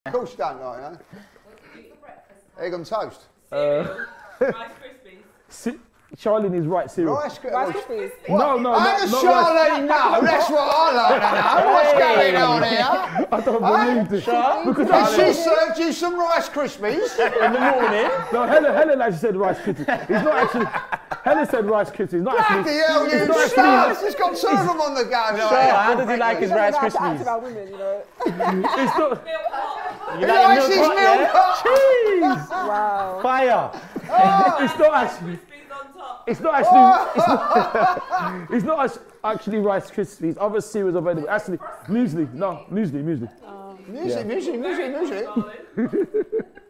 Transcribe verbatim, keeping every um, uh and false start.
Of course you don't like that. What do you eat for breakfast? Egg on toast. Cereal. Rice Krispies. Charlene is right, cereal. Rice Rice Krispies. Krispies. No, no, How no, does not Charlene know? That's what I like to know. What's going on here? I don't believe this. Because Has she served you some Rice Krispies? in the morning. No, Helen, Helen actually said Rice Krispies. It's not actually. Helen said Rice Krispies. Not actually. Bloody hell, you not stars! He's got two of them on the go. Sure, how does he like his Rice Krispies? Krispies? About women, you know. It's not. Milk hot. You He like likes milk his hot, milk yeah? hot. Cheese. Wow. Fire. It's not actually. Krispies on top. It's not actually. It's not, it's not as- actually Rice Krispies. Other cereals available. Actually, muesli. No, muesli, muesli. Muesli, muesli, muesli, muesli. Darling.